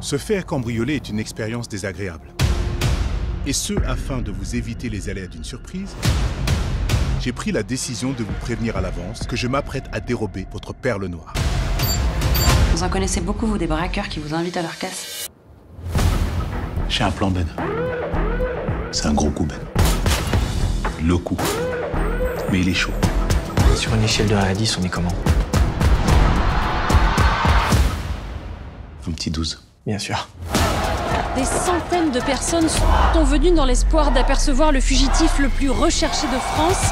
Se faire cambrioler est une expérience désagréable. Et ce, afin de vous éviter les aléas d'une surprise, j'ai pris la décision de vous prévenir à l'avance que je m'apprête à dérober votre perle noire. Vous en connaissez beaucoup, vous, des braqueurs qui vous invitent à leur casse? J'ai un plan, Ben. C'est un gros coup, Ben. Le coup. Mais il est chaud. Sur une échelle de 1 à 10, on est comment? Un petit 12. Bien sûr. Des centaines de personnes sont venues dans l'espoir d'apercevoir le fugitif le plus recherché de France.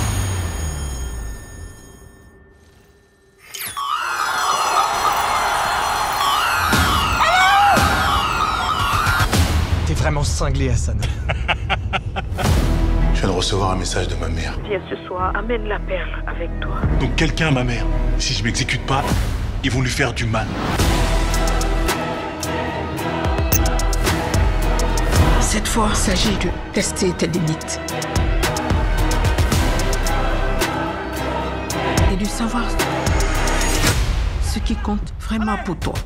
T'es vraiment cinglé, Hassan. Je viens de recevoir un message de ma mère. Viens ce soir, amène la perle avec toi. Donc quelqu'un a ma mère. Si je m'exécute pas, ils vont lui faire du mal. Cette fois, il s'agit de tester tes limites. Et de savoir ce qui compte vraiment pour toi.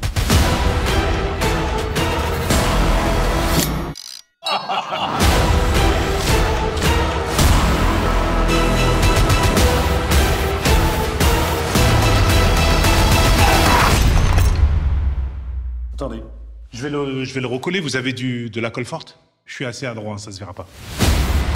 Attendez, je vais le recoller. Vous avez de la colle forte? Je suis assez adroit, ça se verra pas.